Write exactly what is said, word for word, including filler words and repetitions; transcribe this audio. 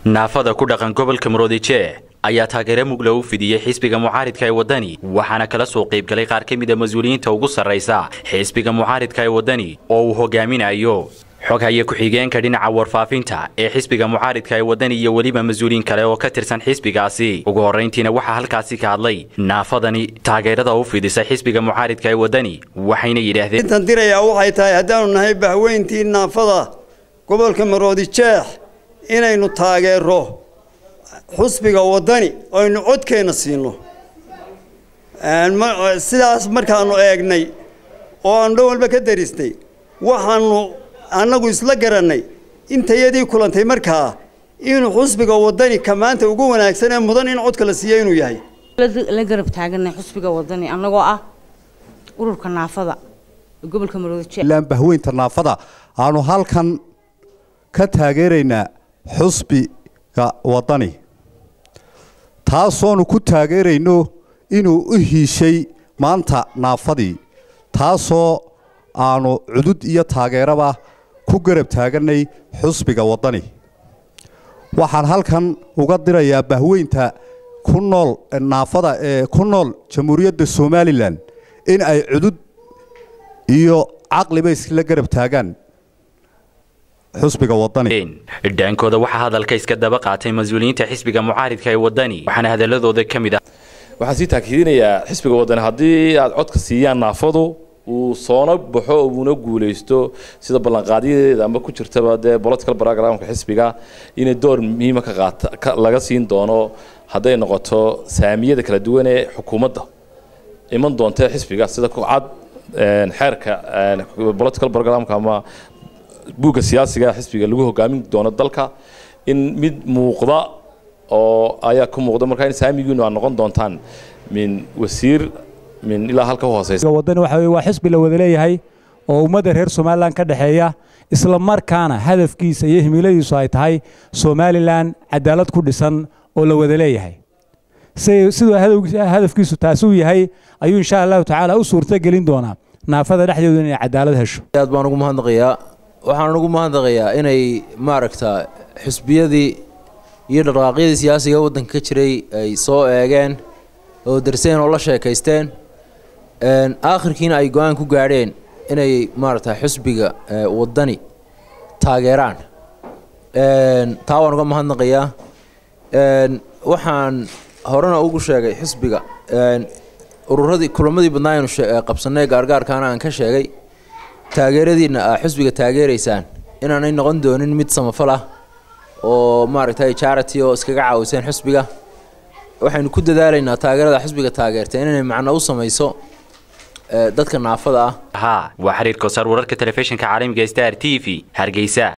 naafada ku dhaqan gobolka Maroodijeex ayaa taageero mugla u fidiyay xisbiga mucaaridka ee wadani waxaana kala soo qayb galay qaar ka mid ah mas'uuliyiinta ugu sareysa xisbiga mucaaridka ee wadani oo uu hogaaminayo xoghaye ku-xigeenka dhinaca warfaafinta ee xisbiga mucaaridka ee wadani iyo waliba mas'uuliyiin kale oo ka tirsan xisbigaasi ugu horeyntiina waxa halkaasi ka hadlay naafadani taageerada u fidisay xisbiga mucaaridka ee wadani waxayna yiraahdeen intan diraya waxay tahay haddaanu nahay bahweyntii naafada gobolka Maroodijeex inaynu taageero xisbiga wadani aynu codkeena siino aan sidaas markaanu eegnay oo aan dhowlba ka daristay waxaanu anagu isla garanay intayadii kulantay markaa inuu xisbiga wadani kamaanta ugu wanaagsan ee mudan in codka la siiyo inuu yahay la garab taaganay xisbiga wadani anagoo ah ururka naafada gobolka Maroodijeex laan bahweynta naafada aanu halkan ka taageerayna xisbiga wadani taasoonu ku taageerayno inuu u hiishay maanta naafadii taasoo aanu cudud iyo taageeraba ku garab taaganay xisbiga wadani waxaan halkan uga dirayaa bahweynta ku nool naafada ee ku nool jamhuuriyadda Soomaaliland in ay cudud iyo caqliba isla garab taagaan xisbiga wadani dhankooda waxa hadalka iska daba qaatay mas'uuliyiinta xisbiga mucaaridka ee wadani waxaana hadaladooda kamid ah waxaan si taakiidinayaa xisbiga wadani hadii aad codka siiyaan naafadu uu soona baxo oo una guuleysto sida ballanqaadiyeeda ama ku jirtaba de political programka xisbiga in door muhiim ah ka qaata laga siin doono haday noqoto saamiyada kala duwan ee xukuumadda iman doonta xisbiga sida ku cad xeerka political programka ama buuga siyaasiga xisbiga lagu hogaamin doono dalka in mid muuqda oo ayaa ku muuqda marka in saamigiinu aan noqon doontaan min wasiir min ilaa halka hooseysa wadani waxa waa xisbi la wada leeyahay oo ummadda reer Soomaaliland ka dhaxeeya isla markaana hadafkiisa iyo himiladiisu ay tahay Soomaaliland cadaalad ku dhisan oo la wada leeyahay sidoo hadafkiisu taas uu yahay ayuu insha Allah taala u suurta gelin doonaa naafada dhexdeedu inay cadaalad hesho aad baan ugu mahadnaqayaa waxaan ugu mahadnaqayaa inay maaragta xisbiyadii iyo dhaqaaqyadii siyaasiga waddanka ka jiray ay soo eegeen oo darseen oo la sheekaysteen een aakhirkiina ay go'aan ku gaadheen inay maaragta xisbiga wadani taageeraan een taa waan uga mahadnaqayaa een waxaan horena ugu sheegay xisbiga een ururadii kulamadii badnaayeen qabsanay gaargaarkaana aan ka sheegay taageeradiina xisbiga taageereysaan inaanay noqon doonin mid samafal ah oo maaragtay charity oo iskaga caawiseen xisbiga waxaynu ku dadaalaynaa taageerada xisbiga taageerta inay macna u sameeyso dadka naafada ah ha waa xiriirka sar wararka telefishinka caalamiga Star T V Hargeysa.